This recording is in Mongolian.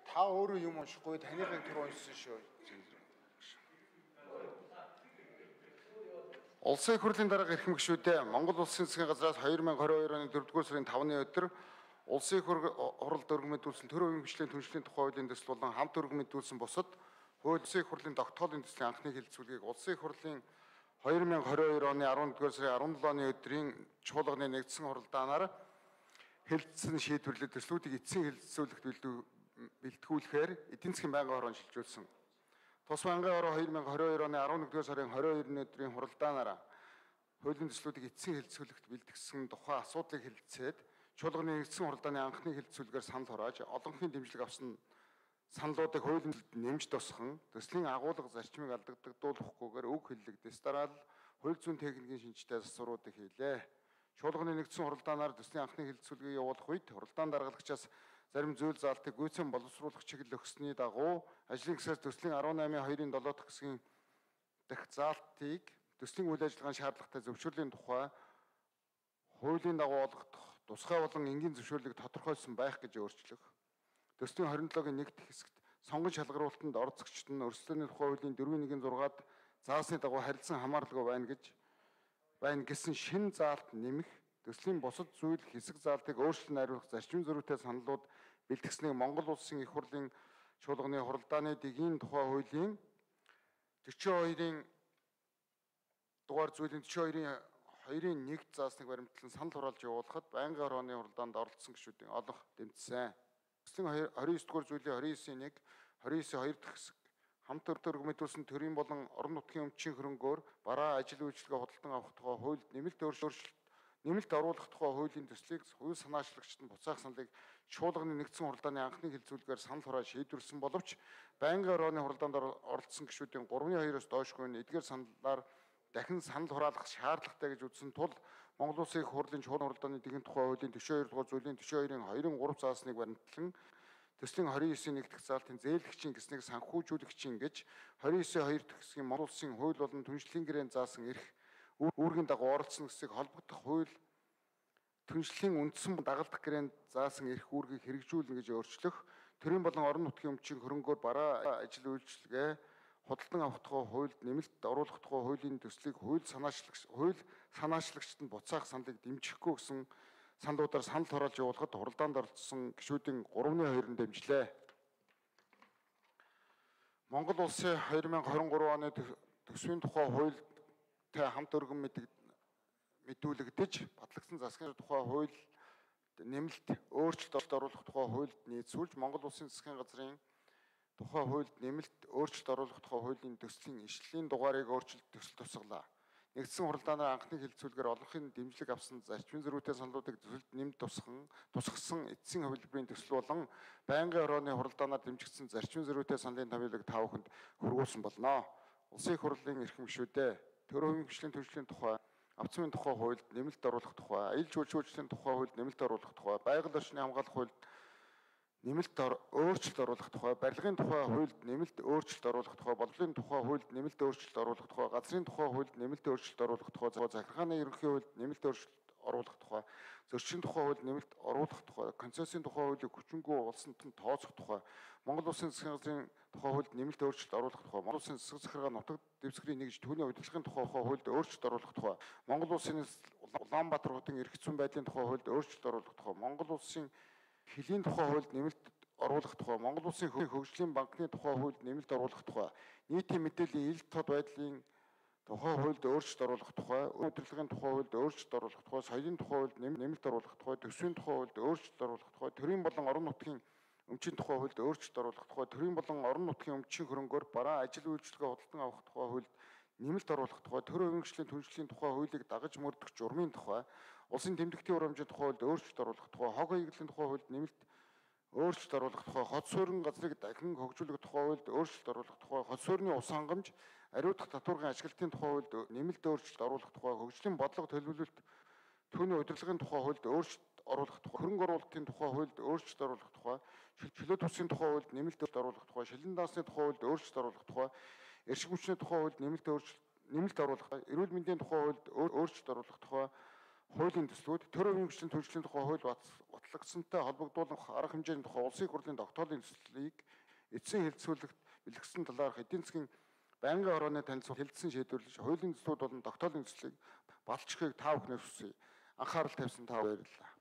Та өөрөө юм уншихгүй танийхыг түр уншсан шүү. Улсын их хурлын дарга эрхэм гишүүдээ Монгол Улсын засгийн газраас 2022 оны 4-р сарын 5-ны өдөр Улсын их хурл дөрвөн төр хувийн хөгжлийн түншлэлийн тухай хуулийн төсөл болон хамт өргөн мэдүүлсэн бусад Улсын их хурлын тогтоолын төслийн анхны хэлэлцүүлгийг Улсын их хурлын 2022 оны 11-р сарын 17-ны өдрийн чуулганы нэгдсэн хуралдаанаар хэлэлцсэн шийдвэрлэлд төслүүдийг эцсийн хэлэлцүүлэгт бэлтгүүлэхээр эдийн засгийн байнгын хороонд шилжүүлсэн. Тус байнгын хороо 2022 оны 11-р сарын 22-ны өдрийн хуралдаанаар хуулийн төслүүдийг эцсийн хэлэлцүүлэгт бэлтгэсэн тухай асуудлыг хэлэлцээд чуулганы нэгдсэн хуралдааны анхны хэлэлцүүлгээр санал хурааж олонхын дэмжлэг авсан саналуудыг хуулийн нэмж тусхан төслийн агуулга зарчмыг алдагдуулахгүйгээр үг хэллэгдээс дараа л хууль зүйн техникийн шинжтэй засваруудыг хийлээ. Чуулганы нэгдсэн хуралдаанаар төслийн анхны хэлэлцүүлгийг явуулах үед хуралдаан даргалагчаас зарим зүйл заалтыг гүйцэн боловсруулах чиглэл өгсөний дагуу ажлын хэсгээс төслийн 18.2-ын 7 дахь хэсгийн дэх заалтыг төслийн үйл ажиллагааны шаардлагатай зөвшөөрлийн тухай хуулийн дагуу олгох тусгай болон энгийн зөвшөөрлийг тодорхойлсон байх гэж өөрчлөх. Төслийн 27-гийн 1 дахь хэсэгт сонгон шалгаруулалтанд оролцогчид нь өрсөлдөөний тухай хуулийн 4.1-6-ад заасны дагуу харилцан хамааралгүй байна гэсэн шинэ заалт нэмэх, төслийн бусад зүйл хэсэг заалтыг өөрчлөн найруулах зарчим зөрүүтэй саналууд бэлтгэснийг Монгол Улсын их хурлын чуулганы хуралдааны дэгийн тухай хуулийн 42-ийн дугаар зүйлийн 42-ийн 1 заасныг баримтлан санал хураалж явуулахад байнгын хорооны хуралдаанд оролцсон гишүүдийн олонх дэмжсэн. Төслийн 29 дугаар зүйлийн 29-ийн 1, 29-ийн 2 дахь хэсэг хамт өргөн мэдүүлсэн төрийн болон орон нутгийн өмчийн хөрөнгөөр бараа ажил үйлчилгээ худалдан авах тухай хуульд нэмэлт оруулах тухай хуулийн төслийг хувь санаачлагчид нь буцаах саналыг чуулганы нэгдсэн хуралдааны анхны хэлэлцүүлгээр санал хурааж шийдвэрлсэн боловч байнгын хорооны хуралдаанд оролцсон гишүүдийн 3/2-оос доошгүй нь эдгээр саналаар дахин санал хураалах шаардлагатай гэж үзсэн тул Монгол Улсын их хурлын чуулган хуралдааны дэгийн тухай хуулийн 42 дугаар зүйлийн 42-ийн 2-3 заасныг баримтлан төслийн 29-ийн 1 дахь заалтын зээлгчийн гэснийг санхүүжүүлэгчийн гэж 29-ийн 2 дахь хэсгийн Монгол Улсын хууль болон түншлэлийн гэрээнд заасан эрх үүргийн дагуу оролцсон гэсийг холбогдох хууль түншлэлийн үндсэн дагалдах гэрээнд заасан эрх үүргийг хэрэгжүүлнэ гэж өөрчлөх, төрийн болон орон нутгийн өмчийн хөрөнгөөр бараа ажил үйлчилгээ худалдан авах тухай хуульд нэмэлт оруулах тухай хуулийн төслийг хууль санаачлагчид нь буцаах саналыг дэмжихгүй гэсэн саналуудаар санал хураалж явуулахад хуралдаанд оролцсон гишүүдийн 3/2 нь дэмжлээ. Монгол Улсын 2023 оны төсвийн тухай хуультай хамт өргөн мэдүүлэгдэж батлагдсан засгийн тухай хууль нэмэлт өөрчлөлт оруулах тухай хуульд нийцүүлж Монгол Улсын засгийн газрын тухай хуульд нэмэлт өөрчлөлт оруулах тухай хуулийн төслийн ишлэлийн дугаарыг өөрчилж төсөл тусгалаа. Нэгдсэн хуралдаанаар анхны хэлэлцүүлгээр олонхын дэмжлэг авсан зарчмын зөрүүтэй саналуудыг төсөлд нэмж тусгасан эцсийн хувилбарын төсөл болон байнгын хорооны хуралдаанаар дэмжигдсэн зарчмын зөрүүтэй саналын томьёолыг та бүхэнд хүргүүлсэн болно. Улсын их хурлын эрхэм гишүүдээ төр хувийн хөгжлийн түншлэлийн тухай, авцмын тухай хуульд нэмэлт оруулах тухай, аялал жуулчлалын тухай хуульд нэмэлт оруулах тухай, байгаль орчны хамгаалах хуульд нэмэлт өөрчлөлт оруулах тухай, барилгын тухай хуульд нэмэлт өөрчлөлт оруулах тухай, бодлогын тухай хуульд нэмэлт өөрчлөлт оруулах тухай, газрын тухай хуульд нэмэлт өөрчлөлт оруулах тухай, захиргааны ерөнхий хуульд нэмэлт өөрчлөлт оруулах тухай, зөрчлийн тухай хуульд нэмэлт оруулах тухай, концессийн тухай хуулийг хүчингүй улсанд тооцох тухай, Монгол Улсын засгийн газрын тухай хуульд нэмэлт өөрчлөлт оруулах тухай, Монгол Улсын засаг захиргаа нутаг дэвсгэрийг нэгж түүний удирдлагын тухай хуульд өөрчлөлт оруулах тухай, Монгол Улсын Улаанбаатар хотын эрх зүйн байдлын тухай хуульд өөрчлөлт оруулах тухай, Монгол Улсын Хөлийн тухай хуульд нэмэлт оруулах тухай, Монгол Улсын хөгжлийн банкны тухай хуульд нэмэлт оруулах тухай, нийтийн мэдээллийн ил тод байдлын тухай хуульд өөрчлөлт оруулах тухай, удирдлагын тухай хуульд өөрчлөлт оруулах тухай, соёлын тухай хуульд нэмэлт оруулах тухай, төсвийн тухай хуульд өөрчлөлт оруулах тухай, төрийн болон орон нутгийн өмчийн тухай хуульд өөрчлөлт оруулах тухай, төрийн болон орон нутгийн өмчийн хөрөнгөөр бараа ажил үйлчилгээ худалдан авах тухай хуульд нэмэлт оруулах тухай, төр хувийн хөгжлийн түншлэлийн тухай хуулийг дагаж мөрдөх журмын тухай, улсын тэмдэгтийн ур хэмжээний тухай хуульд өөрчлөлт оруулах тухай, хог хаягдлын тухай хуульд нэмэлт өөрчлөлт оруулах тухай, хот суурин газрыг дахин хөгжүүлэх тухай хуульд өөрчлөлт оруулах тухай, хот суурины ус хангамж, ариутгах татваргын ашиглалтын тухай хуульд нэмэлт өөрчлөлт оруулах тухай, хөгжлийн бодлого төлөвлөлт түүний удирдлагын тухай хуульд өөрчлөлт оруулах тухай, хөрөнгө оруулалтын тухай хуульд өөрчлөлт оруулах тухай, чөлөөт үсгийн тухай хуульд нэмэлт оруулах тухай, шилэн даасны тухай хуульд өөрчлөлт оруулах тухай, эршиг хүчний тухай хуульд нэмэлт оруулах, эрүүл мэндийн тухай хуульд өөрчлөлт оруулах тухай, хуулийн төслүүд төр хувийн хүчлийн түншлэлийн тухай хууль батлагдсантай холбогдуулах арга хэмжээний тухай улсын их хурлын тогтоолын төслийг эцсийн хэлэлцүүлэгт бэлтгэсэн талаарх эдийн засгийн байнгын хорооны танилцуулга хэлэлцсэн шийдвэрлэж хуулийн төслүүд болон тогтоолын төслийг баталчихыг та бүхнээс хүсье. Анхаарал тавьсан та баярлалаа.